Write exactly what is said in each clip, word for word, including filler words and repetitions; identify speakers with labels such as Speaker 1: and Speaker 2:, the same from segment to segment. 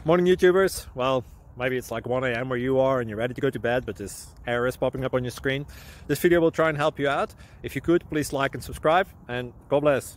Speaker 1: Morning YouTubers. Well, maybe it's like one A M where you are and you're ready to go to bed, but this error is popping up on your screen. This video will try and help you out. If you could, please like and subscribe, and God bless.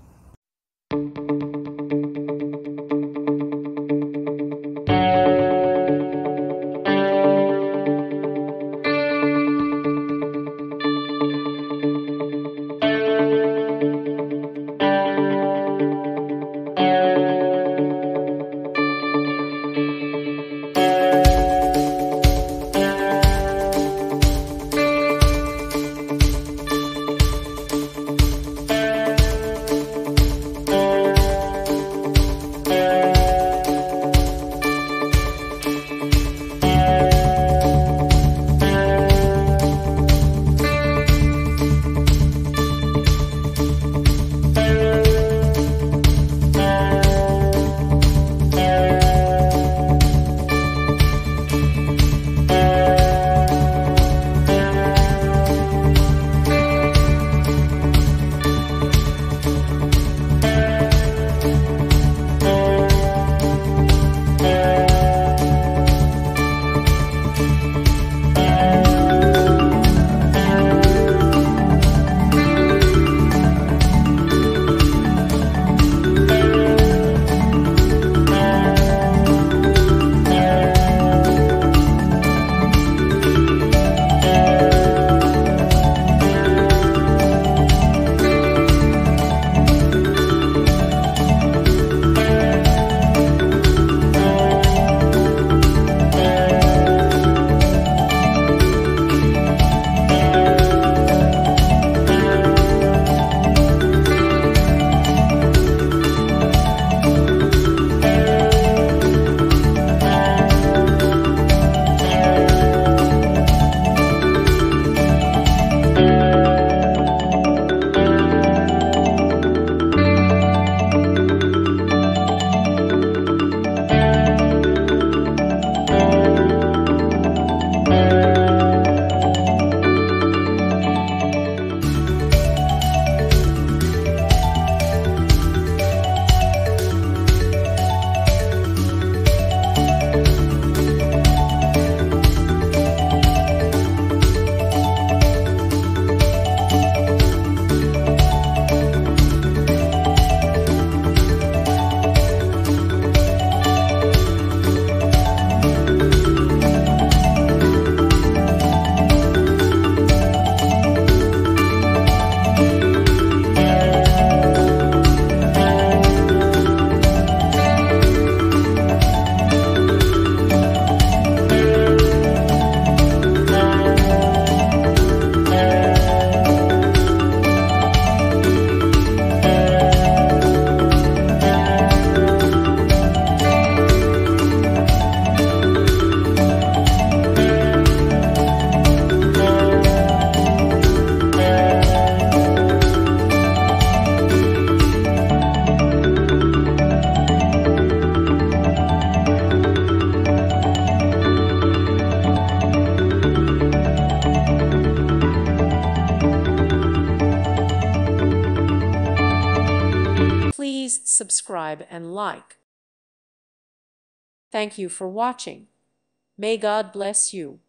Speaker 2: Please subscribe and like. Thank you for watching. May God bless you.